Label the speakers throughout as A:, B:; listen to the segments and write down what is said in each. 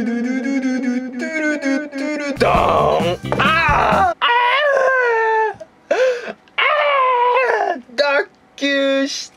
A: ドーン。脱臼した。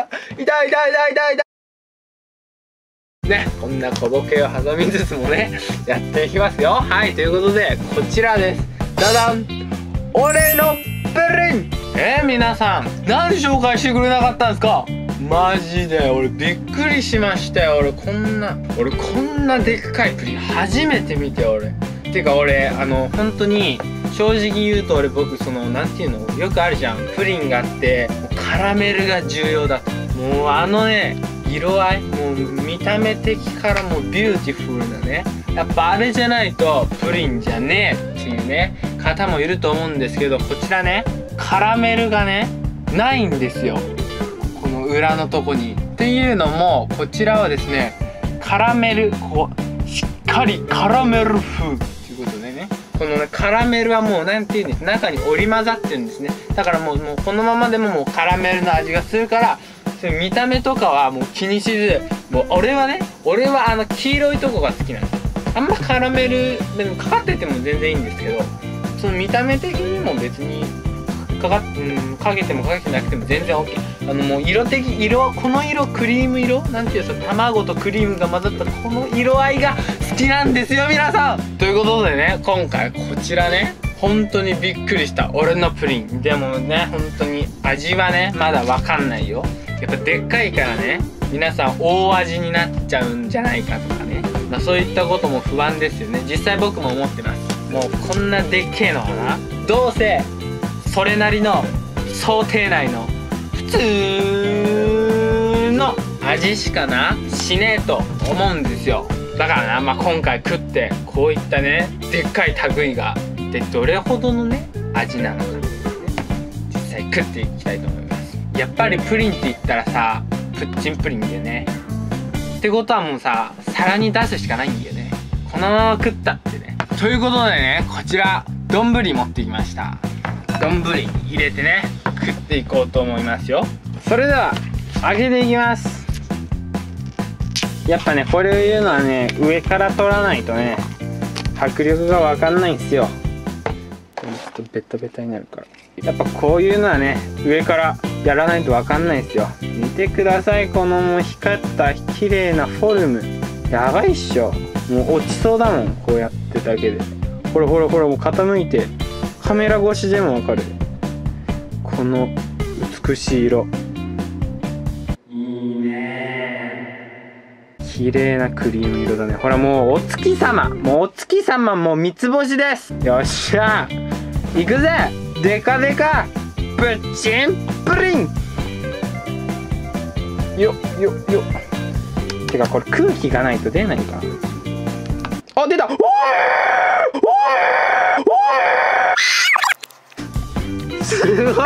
A: 痛い痛い痛い痛い痛いね。こんな小ボケを挟みつつもねやっていきますよ。はい、ということでこちらです。ダダン、俺のプリン。皆さん何紹介してくれなかったんですか？マジで俺びっくりしましたよ。俺こんなでっかいプリン初めて見て。てか俺本当に正直言うと僕なんていうのよくあるじゃん、プリンがあってカラメルが重要だと。もう色合いもう見た目的からもうビューティフルなね、やっぱあれじゃないとプリンじゃねえっていうね方もいると思うんですけど、こちらねカラメルがねないんですよ、この裏のとこに。っていうのもこちらはですねカラメルしっかりカラメル風っていうことでね、このねカラメルはもうなんていうんです、中に織り交ざってるんですね。だからもうこのままでももうカラメルの味がするから、そういう見た目とかはもう気にしず、もう俺は黄色いとこが好きなんです。あんまカラメルでもかかってても全然いいんですけど、その見た目的にも別にかけてもかけてなくても全然 OK。もうこの色クリーム色なんていうの、卵とクリームが混ざったこの色合いが好きなんですよ皆さん。ということでね、今回こちらね本当にびっくりした俺のプリン。でもね本当に味はねまだわかんないよ。やっぱでっかいからね皆さん大味になっちゃうんじゃないかとかね、そういったことも不安ですよね。実際僕も思ってます。もうこんなでっけえのかな、どうせそれなりの想定内の普通の味しかしねえと思うんですよ。だからな、今回食ってこういったねでっかい類がでどれほどのね味なのかっていうね、実際食っていきたいと思います。やっぱりプリンって言ったらさプッチンプリンだよね。ってことはもうさ皿に出すしかないんだよね、このまま食ったってね。ということでね、こちら丼持ってきました。丼入れてね食っていこうと思いますよ。それでは揚げていきます。やっぱねこれを言うのはね上から取らないとね迫力が分かんないんですよ。ちょっとベタベタになるから、やっぱこういうのはね上からやらないと分かんないですよ。見てください、このもう光った綺麗なフォルム、やばいっしょ。もう落ちそうだもんこうやってだけで。ほらほらほら、もう傾いてカメラ越しでもわかるこの美しい色。いいね、綺麗なクリーム色だね。ほらもうお月様もう三つ星です。よっしゃ行くぜ、デカデカプッチンプリン。よっよっよってかこれ空気がないと出ないか。あ、出た。おーすごい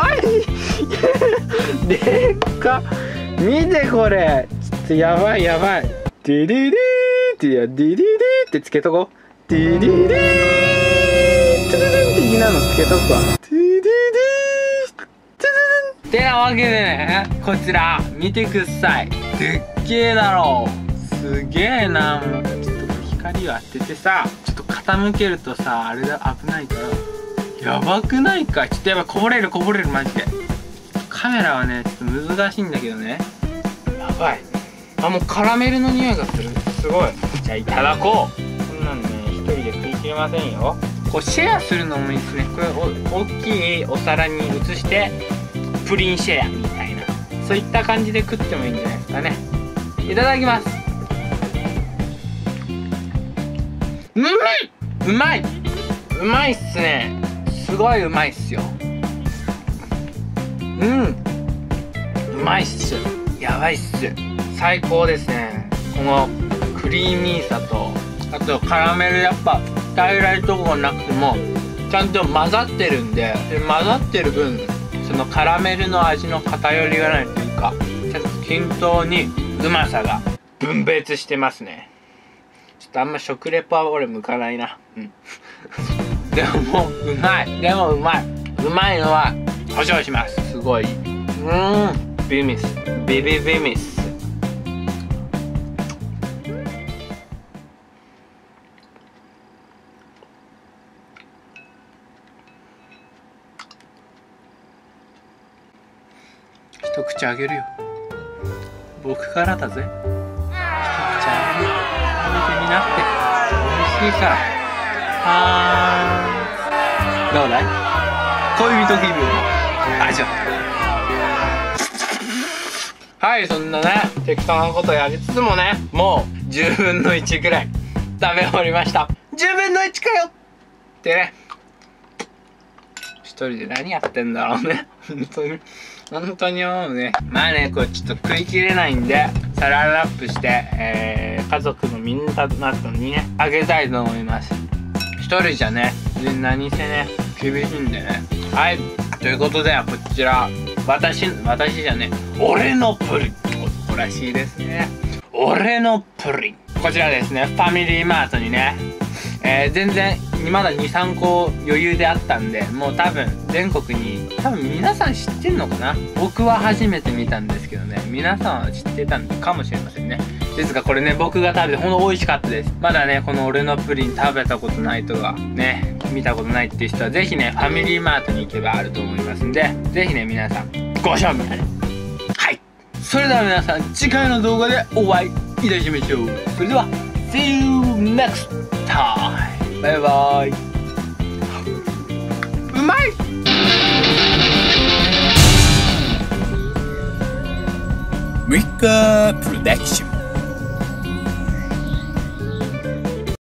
A: でっか、見てこれ、ちょっとやばいやばい。ディディディーってディディディーってつけとこう。ディディディートゥルルン的なのつけとくわ。ディディディートゥルルンってなわけでね、こちら見てください。でっけえだろう、すげえな。もうちょっと光を当ててさ、ちょっと傾けるとさあれだ、危ないからやばくないか。ちょっとやばい、こぼれるマジで。カメラはねちょっと難しいんだけどね、やばい。もうカラメルの匂いがする、すごい。じゃあいただこう。こんなんね一人で食い切れませんよ。こうシェアするのもいいですね。これ大きいお皿に移してプリンシェアみたいな、そういった感じで食ってもいいんじゃないですかね。いただきます。うまいっすね。すごいうまいっすよ。うまいっす。やばいっす。最最高ですね。このクリーミーさと、あとカラメル、やっぱ平らいとこがなくてもちゃんと混ざってるんで、混ざってる分そのカラメルの味の偏りがないというか、ちゃんと均等にうまさが分別してますね。ちょっとあんま食レポは俺向かないな。でももううまい。でもうまい。うまいのは保証します。すごい。ビミス。ビミス。一口あげるよ。僕からだぜ。一口あげる。食べてみなって。美味しいから。どうだい？恋人気分の味わって。はい、そんなね、適当なことやりつつもね、もう10分の1くらい食べ終わりました。10分の1かよってね。一人で何やってんだろうね。本当に思うね。まあね、これちょっと食い切れないんで、サランラップして、家族のみんなとにね、あげたいと思います。一人じゃね、何せね、厳しいんでね。はい、ということで、こちら、私じゃね、俺のプリン。男らしいですね。俺のプリン。こちらですね、ファミリーマートにね、全然まだ 2,3 個余裕であったんで、もう多分全国に皆さん知ってんのかな。僕は初めて見たんですけどね、皆さんは知ってたのかもしれませんね。ですがこれね、僕が食べてほんと美味しかったです。まだね、この俺のプリン食べたことないとかね、見たことないっていう人はぜひね、ファミリーマートに行けばあると思いますんで、ぜひね皆さんご賞味あれ。はい、それでは皆さん次回の動画でお会いいたしましょう。それでは See you next time。バイバイ。うまい。
B: Wika Production